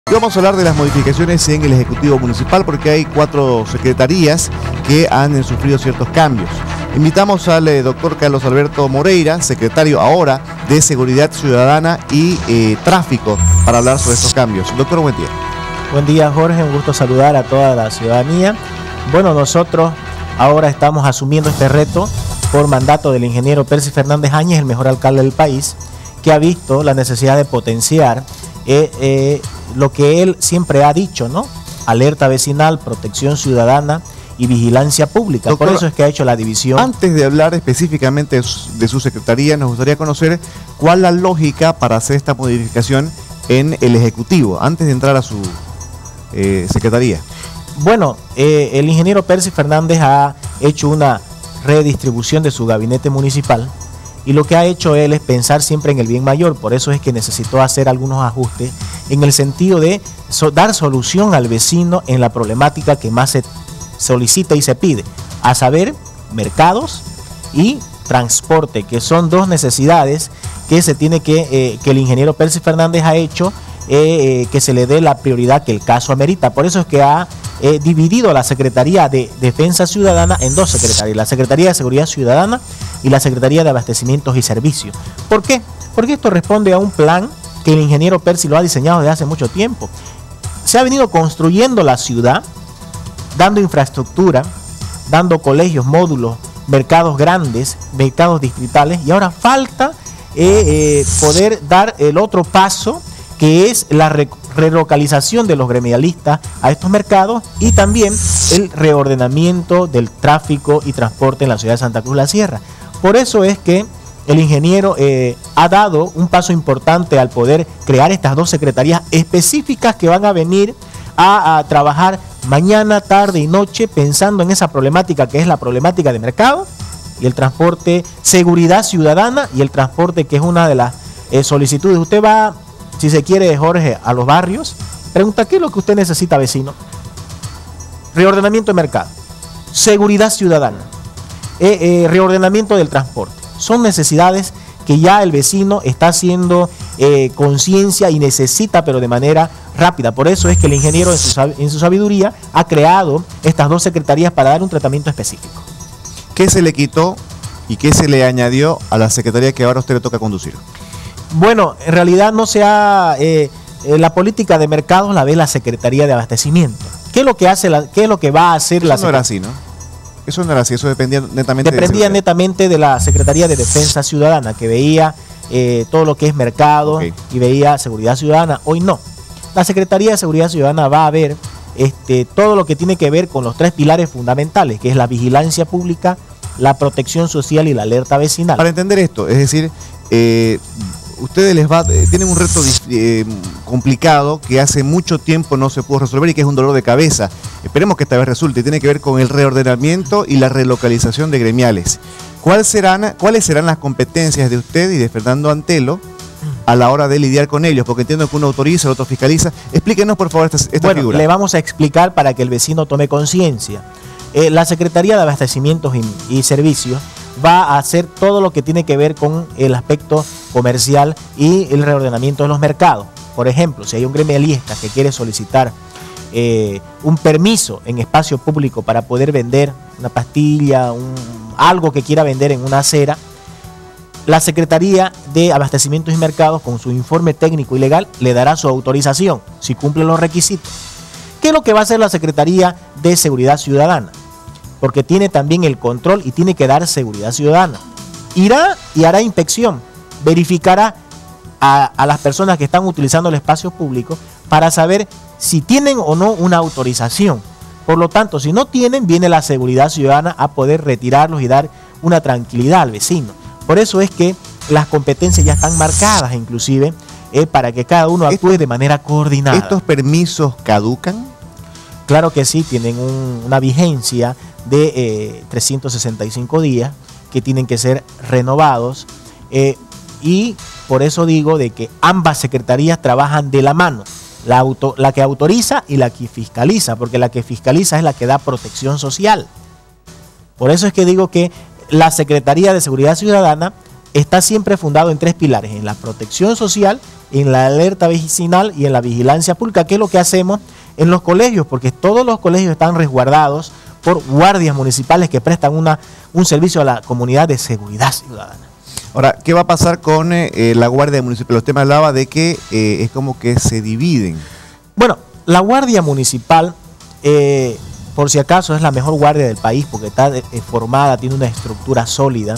Y vamos a hablar de las modificaciones en el Ejecutivo Municipal porque hay 4 secretarías que han sufrido ciertos cambios. Invitamos al doctor Carlos Alberto Moreira, secretario ahora de Seguridad Ciudadana y Tráfico, para hablar sobre estos cambios. Doctor, buen día. Buen día, Jorge, un gusto saludar a toda la ciudadanía. Bueno, nosotros ahora estamos asumiendo este reto por mandato del ingeniero Percy Fernández Áñez, el mejor alcalde del país, que ha visto la necesidad de potenciar lo que él siempre ha dicho, ¿no? Alerta vecinal, protección ciudadana y vigilancia pública. Doctor, por eso es que ha hecho la división. Antes de hablar específicamente de su secretaría, nos gustaría conocer cuál es la lógica para hacer esta modificación en el Ejecutivo, antes de entrar a su secretaría. Bueno, el ingeniero Percy Fernández ha hecho una redistribución de su gabinete municipal y lo que ha hecho él es pensar siempre en el bien mayor. Por eso es que necesitó hacer algunos ajustes en el sentido de dar solución al vecino en la problemática que más se solicita y se pide, a saber, mercados y transporte, que son dos necesidades que se tiene que el ingeniero Percy Fernández ha hecho que se le dé la prioridad que el caso amerita. Por eso es que ha dividido la Secretaría de Defensa Ciudadana en 2 secretarías, la Secretaría de Seguridad Ciudadana y la Secretaría de Abastecimientos y Servicios. ¿Por qué? Porque esto responde a un plan que el ingeniero Percy lo ha diseñado desde hace mucho tiempo. Se ha venido construyendo la ciudad, dando infraestructura, dando colegios, módulos, mercados grandes, mercados distritales, y ahora falta poder dar el otro paso, que es la relocalización de los gremialistas a estos mercados y también el reordenamiento del tráfico y transporte en la ciudad de Santa Cruz de la Sierra. Por eso es que el ingeniero ha dado un paso importante al poder crear estas 2 secretarías específicas que van a venir a trabajar mañana, tarde y noche pensando en esa problemática que es la problemática de mercado y el transporte, seguridad ciudadana y el transporte, que es una de las solicitudes. Usted va, si se quiere, Jorge, a los barrios, pregunta qué es lo que usted necesita, vecino. Reordenamiento de mercado, seguridad ciudadana, reordenamiento del transporte. Son necesidades que ya el vecino está haciendo conciencia y necesita, pero de manera rápida. Por eso es que el ingeniero en su sabiduría ha creado estas 2 secretarías para dar un tratamiento específico. ¿Qué se le quitó y qué se le añadió a la secretaría que ahora a usted le toca conducir? Bueno, en realidad no se ha... la política de mercados la ve la Secretaría de Abastecimiento. ¿Qué es lo que hace qué es lo que va a hacer la secretaría? Eso no era así, ¿no? Eso no era así, eso dependía netamente de la Secretaría de Defensa Ciudadana, que veía todo lo que es mercado, y veía seguridad ciudadana. Hoy no. La Secretaría de Seguridad Ciudadana va a ver todo lo que tiene que ver con los 3 pilares fundamentales, que es la vigilancia pública, la protección social y la alerta vecinal. Para entender esto, es decir, ustedes tienen un reto complicado que hace mucho tiempo no se pudo resolver y que es un dolor de cabeza. Esperemos que esta vez resulte. Tiene que ver con el reordenamiento y la relocalización de gremiales. ¿Cuáles serán las competencias de usted y de Fernando Antelo a la hora de lidiar con ellos? Porque entiendo que uno autoriza, el otro fiscaliza. Explíquenos, por favor, esta figura. Le vamos a explicar para que el vecino tome conciencia. La Secretaría de Abastecimientos y Servicios va a hacer todo lo que tiene que ver con el aspecto comercial y el reordenamiento de los mercados. Por ejemplo, si hay un gremialista que quiere solicitar un permiso en espacio público para poder vender una pastilla, algo que quiera vender en una acera, la Secretaría de Abastecimientos y Mercados, con su informe técnico y legal, le dará su autorización si cumple los requisitos. ¿Qué es lo que va a hacer la Secretaría de Seguridad Ciudadana? Porque tiene también el control y tiene que dar seguridad ciudadana. Irá y hará inspección, verificará a las personas que están utilizando el espacio público para saber si tienen o no una autorización. Por lo tanto, si no tienen, viene la seguridad ciudadana a poder retirarlos y dar una tranquilidad al vecino. Por eso es que las competencias ya están marcadas, inclusive, para que cada uno actúe de manera coordinada. ¿Estos permisos caducan? Claro que sí, tienen una vigencia de 365 días que tienen que ser renovados y por eso digo de que ambas secretarías trabajan de la mano, la que autoriza y la que fiscaliza, porque la que fiscaliza es la que da protección social. Por eso es que digo que la Secretaría de Seguridad Ciudadana está siempre fundado en 3 pilares: en la protección social, en la alerta vecinal y en la vigilancia pública, que es lo que hacemos en los colegios, porque todos los colegios están resguardados por guardias municipales que prestan un servicio a la comunidad de seguridad ciudadana. Ahora, ¿qué va a pasar con la Guardia Municipal? Usted me hablaba de que es como que se dividen. Bueno, la Guardia Municipal, por si acaso, es la mejor guardia del país porque está formada, tiene una estructura sólida.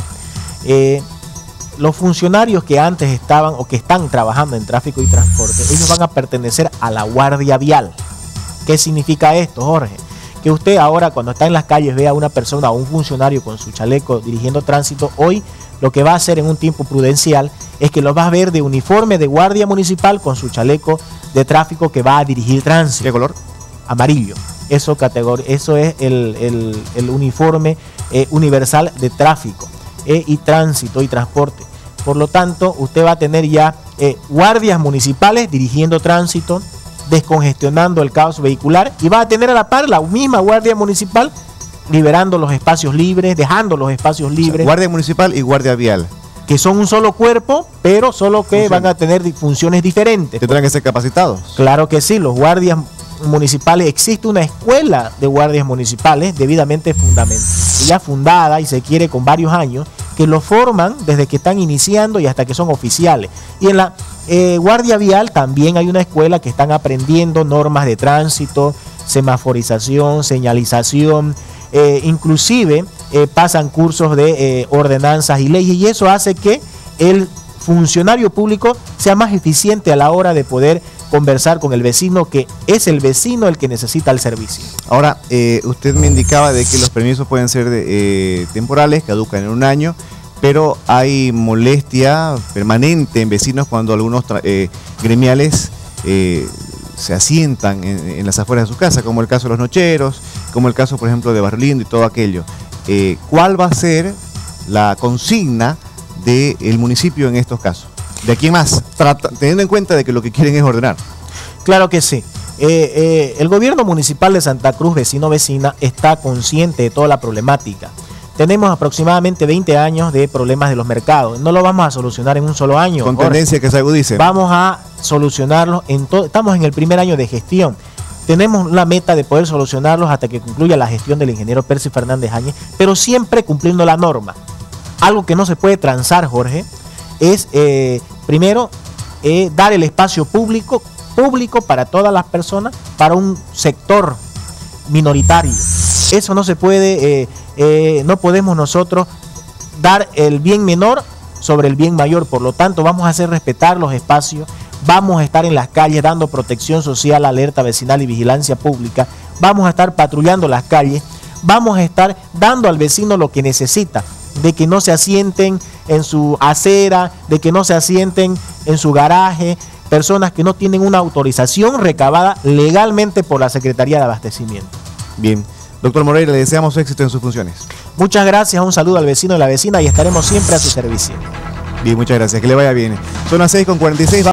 Los funcionarios que antes estaban o que están trabajando en tráfico y transporte, ellos van a pertenecer a la Guardia Vial. ¿Qué significa esto, Jorge? Que usted ahora, cuando está en las calles, ve a una persona o un funcionario con su chaleco dirigiendo tránsito, hoy lo que va a hacer en un tiempo prudencial es que lo va a ver de uniforme de guardia municipal con su chaleco de tráfico que va a dirigir tránsito. ¿Qué color? Amarillo. Eso es el uniforme universal de tráfico y tránsito y transporte. Por lo tanto, usted va a tener ya guardias municipales dirigiendo tránsito, descongestionando el caos vehicular, y va a tener a la par la misma guardia municipal liberando los espacios libres, dejando los espacios libres. O sea, guardia municipal y guardia vial, que son un solo cuerpo, pero solo que van a tener funciones diferentes. ¿Tendrán que ser capacitados? Claro que sí, los guardias municipales, existe una escuela de guardias municipales debidamente ya fundada y se quiere con varios años, que lo forman desde que están iniciando y hasta que son oficiales. Y en la Guardia Vial también hay una escuela que están aprendiendo normas de tránsito, semaforización, señalización, inclusive pasan cursos de ordenanzas y leyes, y eso hace que el funcionario público sea más eficiente a la hora de poder conversar con el vecino, que es el vecino el que necesita el servicio. Ahora, usted me indicaba de que los permisos pueden ser temporales, caducan en un año, pero hay molestia permanente en vecinos cuando algunos gremiales se asientan en las afueras de su casa, como el caso de los nocheros, como el caso, por ejemplo, de Barrio Lindo y todo aquello. ¿Cuál va a ser la consigna del municipio en estos casos? ¿De aquí más? Teniendo en cuenta de que lo que quieren es ordenar. Claro que sí. El gobierno municipal de Santa Cruz, vecino-vecina, está consciente de toda la problemática. Tenemos aproximadamente 20 años de problemas de los mercados. No lo vamos a solucionar en un solo año. Con tendencia que se agudice. Vamos a solucionarlos en todo. Estamos en el primer año de gestión. Tenemos la meta de poder solucionarlos hasta que concluya la gestión del ingeniero Percy Fernández Áñez, pero siempre cumpliendo la norma. Algo que no se puede transar, Jorge, es primero dar el espacio público para todas las personas, para un sector minoritario. Eso no se puede, no podemos nosotros dar el bien menor sobre el bien mayor. Por lo tanto, vamos a hacer respetar los espacios, vamos a estar en las calles dando protección social, alerta vecinal y vigilancia pública, vamos a estar patrullando las calles, vamos a estar dando al vecino lo que necesita, de que no se asienten en su acera, de que no se asienten en su garaje, personas que no tienen una autorización recabada legalmente por la Secretaría de Abastecimiento. Bien, doctor Moreira, le deseamos éxito en sus funciones. Muchas gracias, un saludo al vecino y la vecina, y estaremos siempre a su servicio. Bien, muchas gracias, que le vaya bien. Son las 6:46.